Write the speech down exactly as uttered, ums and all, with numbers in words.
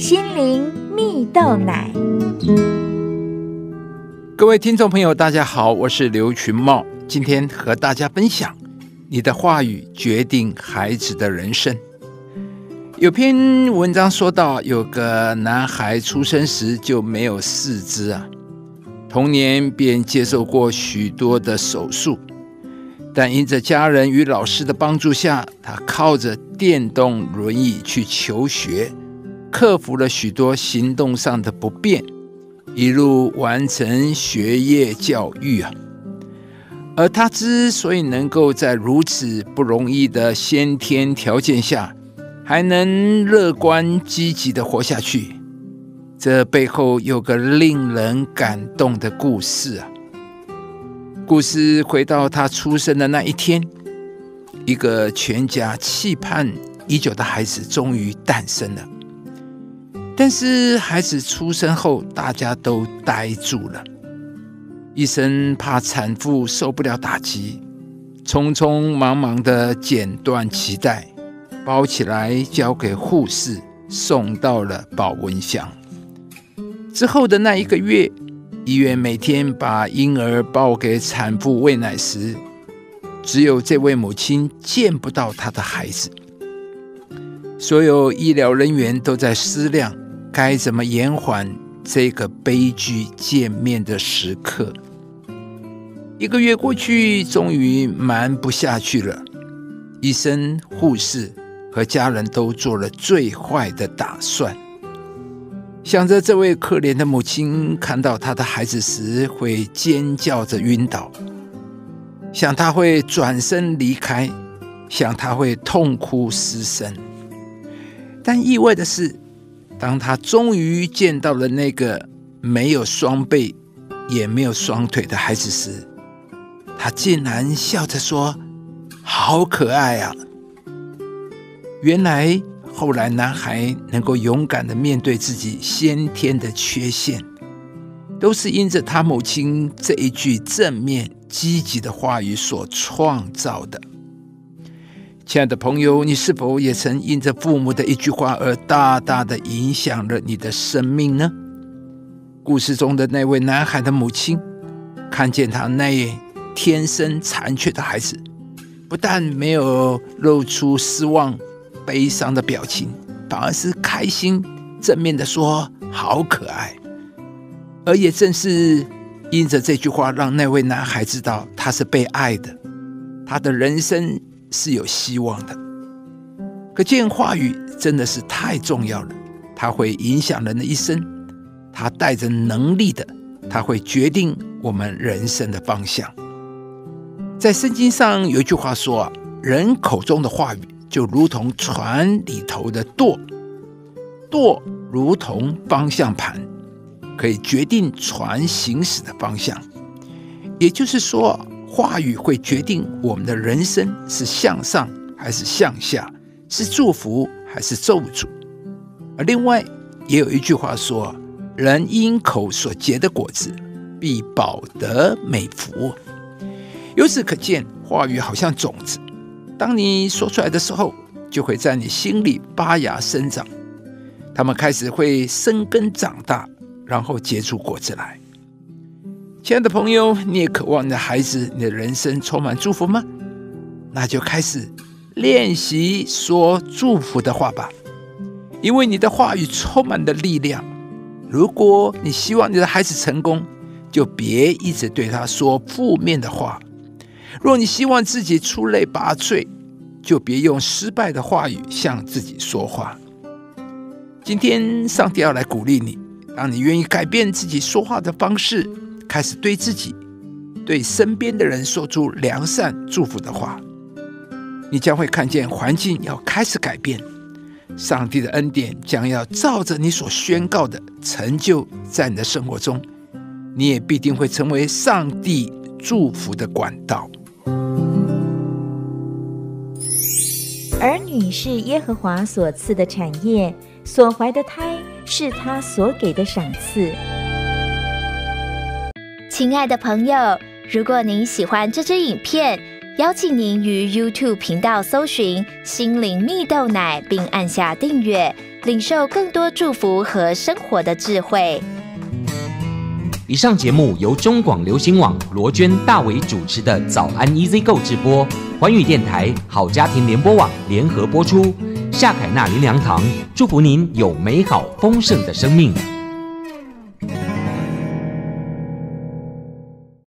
心灵蜜豆奶。 各位听众朋友大家好，我是刘群茂，今天和大家分享你的话语决定孩子的人生。有篇文章说到，有个男孩出生时就没有四肢啊，童年便接受过许多的手术，但因着家人与老师的帮助下，他靠着电动轮椅去求学，克服了许多行动上的不便，一路完成学业教育啊。而他之所以能够在如此不容易的先天条件下，还能乐观积极的活下去，这背后有个令人感动的故事啊。故事回到他出生的那一天，一个全家期盼已久的孩子终于诞生了。但是孩子出生后，大家都呆住了。医生怕产妇受不了打击，匆匆忙忙地剪断脐带，包起来交给护士，送到了保温箱。之后的那一个月，医院每天把婴儿抱给产妇喂奶时，只有这位母亲见不到她的孩子。所有医疗人员都在思量该怎么延缓这个悲剧见面的时刻。一个月过去，终于瞒不下去了。医生、护士和家人都做了最坏的打算，想着这位可怜的母亲看到她的孩子时会尖叫着晕倒，想她会转身离开，想她会痛哭失声。但意外的是，当她终于见到了那个没有双臂也没有双腿的孩子时，她竟然笑着说：“好可爱啊！”原来后来男孩能够勇敢地面对自己先天的缺陷，都是因着他母亲这一句正面积极的话语所创造的。亲爱的朋友，你是否也曾因着父母的一句话而大大的影响了你的生命呢？故事中的那位男孩的母亲看见他那天生残缺的孩子，不但没有露出失望悲伤的表情，反而是开心正面的说：“好可爱。”而也正是因着这句话，让那位男孩知道他是被爱的，他的人生是有希望的。可见话语真的是太重要了，它会影响人的一生，它带着能力的，它会决定我们人生的方向。在圣经上有一句话说，人口中的话语就如同船里头的舵，舵如同方向盘，可以决定船行驶的方向。也就是说，话语会决定我们的人生是向上还是向下，是祝福还是咒诅。而另外也有一句话说，人因口所结的果子必饱得美福。由此可见，话语好像种子，当你说出来的时候，就会在你心里发芽生长，它们开始会生根长大，然后结出果子来。亲爱的朋友，你也渴望你的孩子、你的人生充满祝福吗？那就开始练习说祝福的话吧，因为你的话语充满了力量。如果你希望你的孩子成功，就别一直对他说负面的话；若你希望自己出类拔萃，就别用失败的话语向自己说话。今天上帝要来鼓励你，当你愿意改变自己说话的方式，开始对自己、对身边的人说出良善祝福的话，你将会看见环境要开始改变，上帝的恩典将要照着你所宣告的成就在你的生活中，你也必定会成为上帝祝福的管道。 儿女是耶和华所赐的产业，所怀的胎是他所给的赏赐。 亲爱的朋友，如果您喜欢这支影片，邀请您于 YouTube 频道搜寻心灵蜜豆奶，并按下订阅， 领受更多祝福和生活的智慧。 以上节目由中广流行网罗娟、大伟主持的早安 E Z Go 直播，环宇电台、好家庭联播网联合播出。夏凯纳林良堂祝福您有美好丰盛的生命。